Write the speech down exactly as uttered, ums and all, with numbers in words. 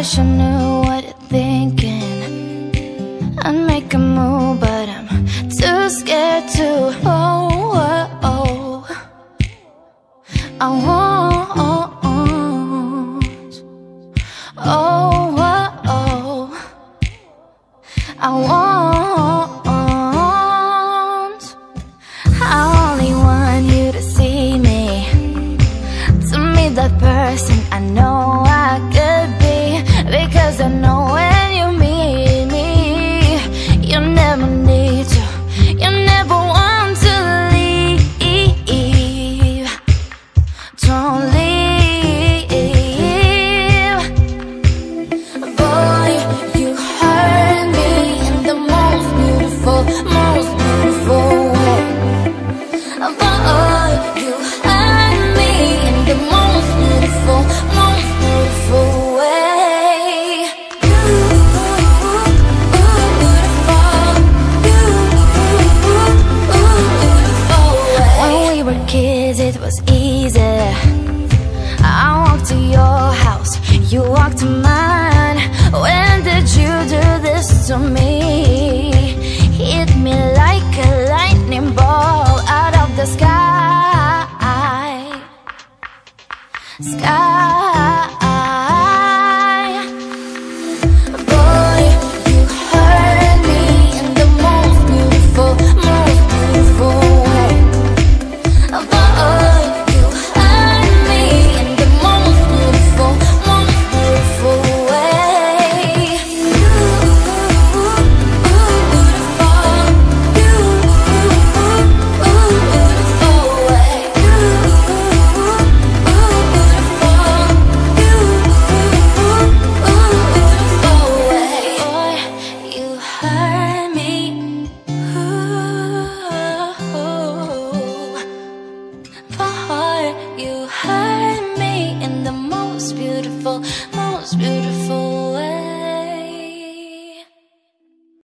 wish I knew what you're thinking. I'd make a move, but I'm too scared to. Oh, oh, oh. I won't. Oh, oh, oh. I won't. I only want you to see me, to meet that person I know I could be. Because I know when you meet me, you never need to, you never want to leave. Don't leave. Boy, you hurt me in the most beautiful, most beautiful way. Boy, you hurt me in the most beautiful, most beautiful way. When we were kids, it was easy. I walked to your house, you walked to mine. When did you do this to me? Hit me like a lightning ball out of the sky. Sky. Boy, you hurt me in the most beautiful, most beautiful way. Boy, you hurt me in the most beautiful, most beautiful way. Beautiful, beautiful, beautiful way. Boy, you hurt me. Boy, you hurt me in the most beautiful,